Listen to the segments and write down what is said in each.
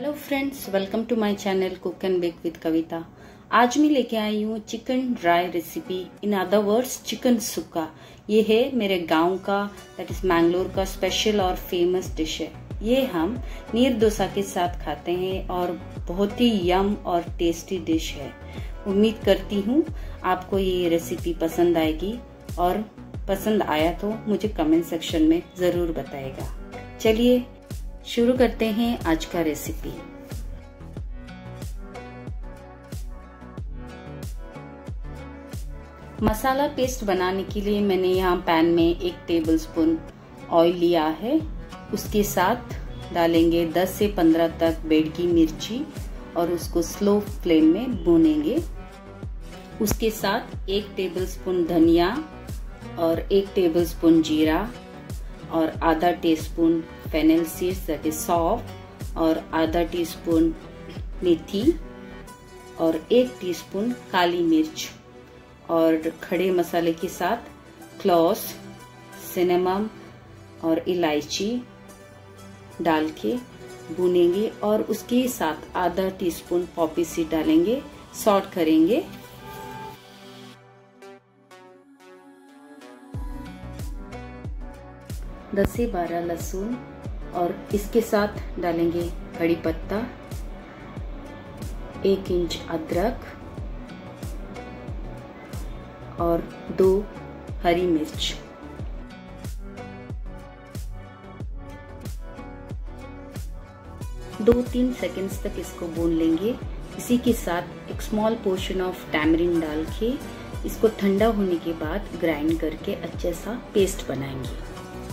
Hello friends, welcome to my channel cook and bake with Kavita. आज मैं लेके आई हूँ chicken dry recipe, in other words chicken sukka. ये है मेरे गांव का, दैट इज मैंगलोर का स्पेशल और फेमस डिश है। ये हम नीर डोसा के साथ खाते हैं और बहुत ही यम और टेस्टी डिश है। उम्मीद करती हूँ आपको ये रेसिपी पसंद आएगी और पसंद आया तो मुझे कमेंट सेक्शन में जरूर बताएगा। चलिए शुरू करते हैं आज का रेसिपी। मसाला पेस्ट बनाने के लिए मैंने यहाँ पैन में 1 टेबलस्पून ऑयल लिया है। उसके साथ डालेंगे 10 से 15 तक बेड़की मिर्ची और उसको स्लो फ्लेम में भूनेंगे। उसके साथ 1 टेबलस्पून धनिया और 1 टेबलस्पून जीरा और आधा teaspoon fennel seeds that is सौंफ और आधा टीस्पून मेथी और 1 टीस्पून काली मिर्च और खड़े मसाले के साथ क्लॉव्स, सिनेमम और इलायची डाल के भूनेंगे और उसके साथ आधा टीस्पून पॉपी सीड डालेंगे, सॉट करेंगे। दस से 12 लहसुन और इसके साथ डालेंगे कड़ी पत्ता, 1 इंच अदरक और 2 हरी मिर्च। दो 3 सेकेंड्स तक इसको भून लेंगे। इसी के साथ एक स्मॉल पोर्शन ऑफ टैमरिन डाल के इसको ठंडा होने के बाद ग्राइंड करके अच्छे सा पेस्ट बनाएंगे।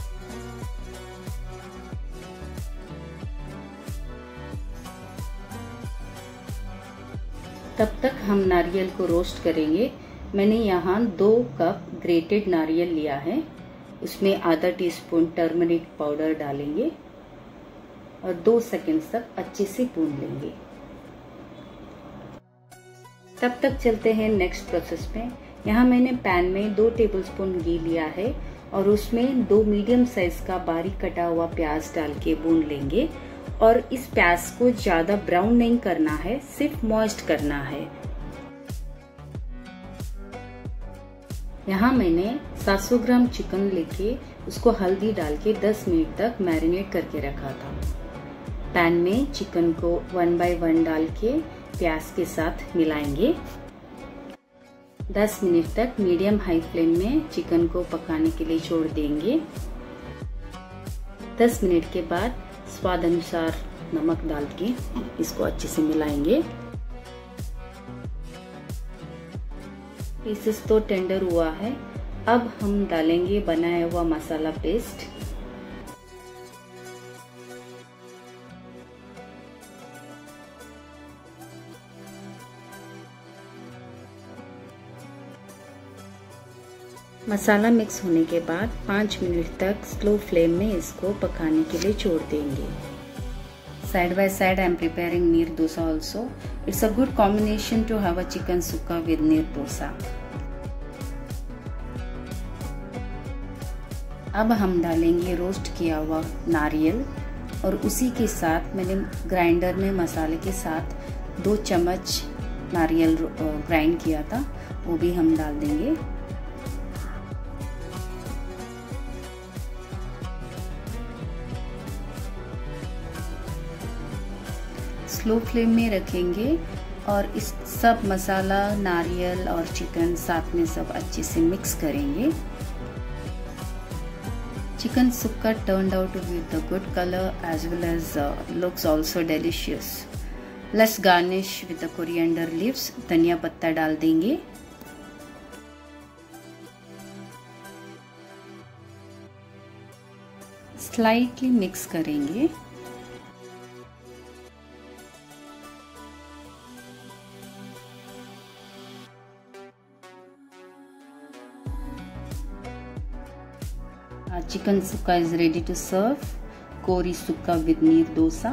तब तक हम नारियल को रोस्ट करेंगे। मैंने यहाँ 2 कप ग्रेटेड नारियल लिया है। उसमें आधा टीस्पून टर्मरिक पाउडर डालेंगे और 2 सेकंड्स तक अच्छे से भून लेंगे। तब तक चलते हैं नेक्स्ट प्रोसेस में। यहाँ मैंने पैन में 2 टेबलस्पून घी लिया है और उसमें 2 मीडियम साइज का बारीक कटा हुआ प्याज डाल के भून लेंगे। और इस प्याज को ज्यादा ब्राउन नहीं करना है, सिर्फ मॉइस्ट करना है। यहाँ मैंने 700 ग्राम चिकन लेके उसको हल्दी डाल के 10 मिनट तक मैरिनेट करके रखा था। पैन में चिकन को 1 बाय 1 डाल के प्याज के साथ मिलाएंगे। 10 मिनट तक मीडियम हाई फ्लेम में चिकन को पकाने के लिए छोड़ देंगे। 10 मिनट के बाद स्वाद अनुसार नमक डाल के इसको अच्छे से मिलाएंगे। पीसेस तो टेंडर हुआ है। अब हम डालेंगे बनाया हुआ मसाला पेस्ट। मसाला मिक्स होने के बाद 5 मिनट तक स्लो फ्लेम में इसको पकाने के लिए छोड़ देंगे। Side by side I am preparing neer dosa also. It's a good combination to have a chicken sukka with neer dosa. अब हम डालेंगे रोस्ट किया हुआ नारियल और उसी के साथ मैंने ग्राइंडर में मसाले के साथ 2 चम्मच नारियल ग्राइंड किया था, वो भी हम डाल देंगे। स्लो फ्लेम में रखेंगे और इस सब मसाला, नारियल और चिकन साथ में सब अच्छे से मिक्स करेंगे। चिकन सुक्का turned out with a good color as well as looks also delicious. Let's garnish with the coriander leaves. धनिया पत्ता डाल देंगे। स्लाइटली मिक्स करेंगे। Chicken sukka is ready to serve. Kori sukka with neer dosa.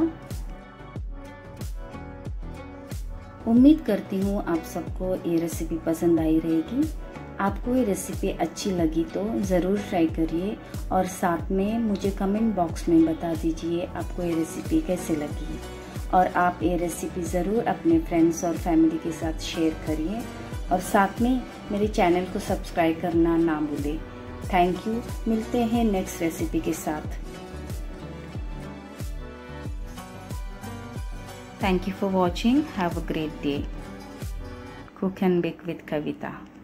उम्मीद करती हूँ आप सबको ये रेसिपी पसंद आई रहेगी। आपको ये रेसिपी अच्छी लगी तो ज़रूर ट्राई करिए और साथ में मुझे कमेंट बॉक्स में बता दीजिए आपको ये रेसिपी कैसे लगी। और आप ये रेसिपी ज़रूर अपने फ्रेंड्स और फैमिली के साथ शेयर करिए और साथ में मेरे चैनल को सब्सक्राइब करना ना भूलें। Thank you. मिलते हैं नेक्स्ट रेसिपी के साथ। Thank you for watching. Have a great day. Cook and bake with Kavita.